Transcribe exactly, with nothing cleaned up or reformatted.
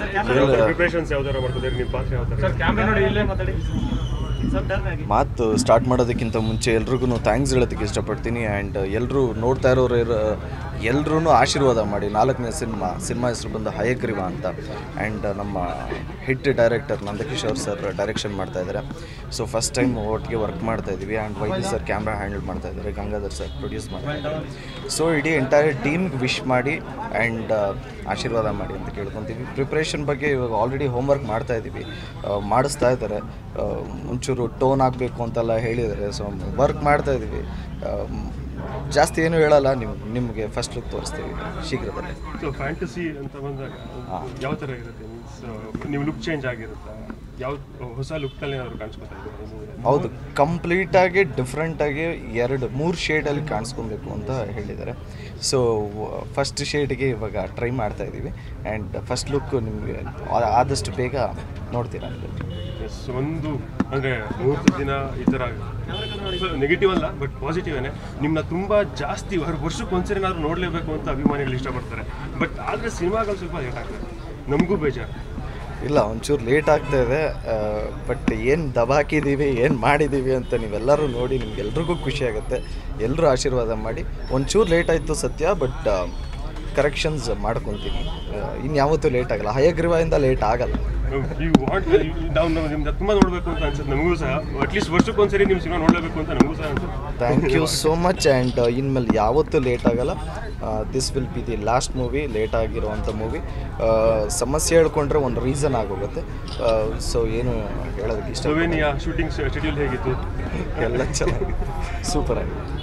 Preparations ಯಾವ ಥರ ಮಾಡ್ತಿದ್ದೀರಿ, ನಿಮ್ಮ ಪಾತ್ರ ಯಾವ ಥರ? ಸರ್ ಕ್ಯಾಮ್ರಾ ನೋಡಿ, ಇಲ್ಲೇ ಮಾತಾಡಿ. ಮಾತು ಸ್ಟಾರ್ಟ್ ಮಾಡೋದಕ್ಕಿಂತ ಮುಂಚೆ ಎಲ್ರಿಗೂ ಥ್ಯಾಂಕ್ಸ್ ಹೇಳೋದಕ್ಕೆ ಇಷ್ಟಪಡ್ತೀನಿ. ಆ್ಯಂಡ್ ಎಲ್ಲರೂ ನೋಡ್ತಾ ಇರೋರು ಎಲ್ಲರೂ ಆಶೀರ್ವಾದ ಮಾಡಿ. ನಾಲ್ಕನೇ ಸಿನಿಮಾ ಸಿನಿಮಾ ಹೆಸರು ಬಂದು ಹಯಗ್ರೀವ ಅಂತ. ಆ್ಯಂಡ್ ನಮ್ಮ hit director Nandakishore sir direction ಮಾಡ್ತಾಯಿದ್ದಾರೆ. ಸೊ ಫಸ್ಟ್ ಟೈಮ್ ಒಟ್ಟಿಗೆ ವರ್ಕ್ ಮಾಡ್ತಾಯಿದ್ದೀವಿ. And Vaidya sir camera handle ಮಾಡ್ತಾಯಿದ್ದಾರೆ, ಗಂಗಾಧರ್ ಸರ್ ಪ್ರೊಡ್ಯೂಸ್ ಮಾಡ್ತಾಯಿದ್ದಾರೆ. ಸೊ ಇಡೀ ಎಂಟೈರ್ ಟೀಮ್ಗೆ ವಿಶ್ ಮಾಡಿ ಆ್ಯಂಡ್ ಆಶೀರ್ವಾದ ಮಾಡಿ ಅಂತ ಕೇಳ್ಕೊತೀವಿ. ಪ್ರಿಪ್ರೇಷನ್ ಬಗ್ಗೆ ಇವಾಗ ಆಲ್ರೆಡಿ ಹೋಮ್ವರ್ಕ್ ಮಾಡ್ತಾಯಿದ್ದೀವಿ, ಮಾಡಿಸ್ತಾ ಇದ್ದಾರೆ. ಒಂಚೂರು ಟೋನ್ ಆಗಬೇಕು ಅಂತೆಲ್ಲ ಹೇಳಿದ್ದಾರೆ. ಸೊ ವರ್ಕ್ ಮಾಡ್ತಾಯಿದ್ದೀವಿ. ಜಾಸ್ತಿ ಏನು ಹೇಳಲ್ಲ, ನಿಮ್ ನಿಮಗೆ ಫಸ್ಟ್ ಲುಕ್ ತೋರಿಸ್ತೀವಿ ಶೀಘ್ರದಲ್ಲೇ. ಸೊ ಫ್ಯಾಂಟಸಿ ಅಂತ ಬಂದಾಗ ಯಾವ ಥರ ಇರುತ್ತೆ? ಮೀನ್ಸ್ ನೀವು ಲುಕ್ ಚೇಂಜ್ ಆಗಿರುತ್ತಾ? ಯಾವ ಹೊಸ ಲುಕ್ನಲ್ಲಿ ಏನಾದರೂ ಕಾಣಿಸ್ಕೊತಾ ಇದ್ದಾರೆ? ಹೌದು, ಕಂಪ್ಲೀಟಾಗಿ ಡಿಫ್ರೆಂಟಾಗಿ ಎರಡು ಮೂರು ಶೇಡಲ್ಲಿ ಕಾಣಿಸ್ಕೊಬೇಕು ಅಂತ ಹೇಳಿದ್ದಾರೆ. ಸೊ ಫಸ್ಟ್ ಶೇಡ್ಗೆ ಇವಾಗ ಟ್ರೈ ಮಾಡ್ತಾಯಿದ್ದೀವಿ. ಆ್ಯಂಡ್ ಫಸ್ಟ್ ಲುಕ್ ನಿಮಗೆ ಆದಷ್ಟು ಬೇಗ ನೋಡ್ತೀರಾ. ಎಸ್, ಒಂದು ಅಂದರೆ ಮೂವತ್ತು ದಿನ ಈ ಥರ ನೆಗೆಟಿವ್ ಅಲ್ಲ, ಬಟ್ ಪಾಸಿಟಿವೇನೆ. ನಿಮ್ಮನ್ನ ತುಂಬ ಜಾಸ್ತಿ ವರ್ಷಕ್ಕೆ ಒಂದ್ಸರಿ ಏನಾದರೂ ನೋಡಲೇಬೇಕು ಅಂತ ಅಭಿಮಾನಿಗಳು ಇಷ್ಟಪಡ್ತಾರೆ. ಬಟ್ ಆದರೆ ಸಿನಿಮಾಗಳು ಸ್ವಲ್ಪ ಲೇಟ್ ಆಗ್ತದೆ, ನಮಗೂ ಬೇಜಾರು. ಇಲ್ಲ, ಒಂಚೂರು ಲೇಟ್ ಆಗ್ತಾಯಿದೆ. ಬಟ್ ಏನು ದಬಾಕಿದ್ದೀವಿ, ಏನು ಮಾಡಿದ್ದೀವಿ ಅಂತ ನೀವೆಲ್ಲರೂ ನೋಡಿ ನಿಮ್ಗೆಲ್ರಿಗೂ ಖುಷಿ ಆಗುತ್ತೆ. ಎಲ್ಲರೂ ಆಶೀರ್ವಾದ ಮಾಡಿ. ಒಂಚೂರು ಲೇಟ್ ಆಯಿತು ಸತ್ಯ, ಬಟ್ ಕರೆಕ್ಷನ್ಸ್ ಮಾಡ್ಕೊತೀನಿ. ಇನ್ಯಾವತ್ತೂ ಲೇಟ್ ಆಗಲ್ಲ. ಹಯಗ್ರೀವದಿಂದ ಲೇಟ್ ಆಗಲ್ಲ. ಯು ವಾಂಟ್ ನಾವು ನಿಮ್ದು ತುಂಬ ನೋಡಬೇಕು ಅಂತ ಅನ್ಸುತ್ತೆ ನಮಗೂ ಸಹ. ಅಟ್ಲೀಸ್ಟ್ ವರ್ಷಕ್ಕೆ ಒಂದ್ಸರಿ ನಿಮ್ಮ ಸಿನಿಮಾ ನೋಡಲೇಬೇಕು ಅಂತ ನಮಗೂ ಸಹ ಅನ್ಸುತ್ತೆ. Thank you so much. And ಇನ್ಮೇಲೆ ಯಾವತ್ತೂ ಲೇಟ್ ಆಗಲ್ಲ. This will be the last movie, late ಆಗಿರೋವಂಥ ಮೂವಿ. ಸಮಸ್ಯೆ ಹೇಳ್ಕೊಂಡ್ರೆ ಒಂದು ರೀಸನ್ ಆಗೋಗುತ್ತೆ. ಸೊ ಏನು ಹೇಳೋದಕ್ಕೆ ಇಷ್ಟ. ಶೂಟಿಂಗ್ ಶೆಡ್ಯೂಲ್ ಹೇಗಿತ್ತು? ಎಲ್ಲ ಚೆನ್ನಾಗಿತ್ತು, ಸೂಪರ್ ಆಗಿದೆ.